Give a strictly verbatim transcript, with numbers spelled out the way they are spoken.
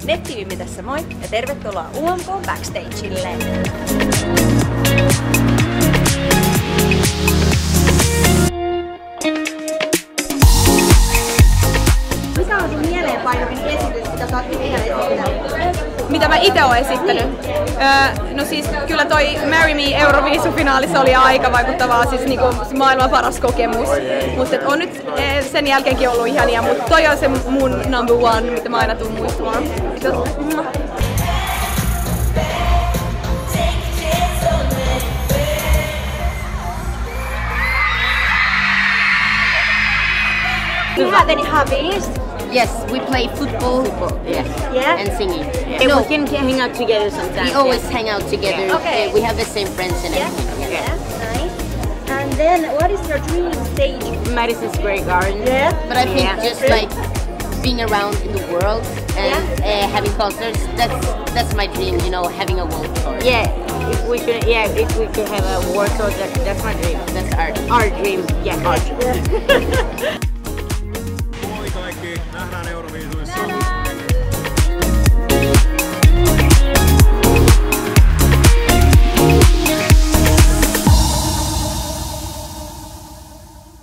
Nettimimmi tässä moi ja tervetuloa U M K Backstagelle! Mikä on sun mieleenpainuvin esitys, mitä sä oot ikinä esittänyt? Mitä mä itse oon esittänyt? Öö, no siis kyllä toi Marry Me Euroviisufinaali oli aika vaikuttavaa, siis niinku maailman paras kokemus. Mutta on nyt sen jälkeenkin ollut ihania, mutta toi on se mun number one, mitä mä aina tuun muistamaan. Do you have any hobbies? Yes, we play football, football yes. Yeah? And singing. And no, we can hang out together sometimes. we always yeah. hang out together. Yeah. Okay. Uh, we have the same friends and Yeah, everything. yeah, yeah. Nice. And then, what is your dream stage? Madison Square Garden. Yeah. But I think Yeah. just like being around in the world and Yeah. uh, having concerts, that's that's my dream, you know, having a world tour. Yeah, if we could, yeah, if we could have a world tour, that, that's my dream. That's our dream. Our dream, yeah, our dream. Moi kaikki, nähdään Euroviisuissa.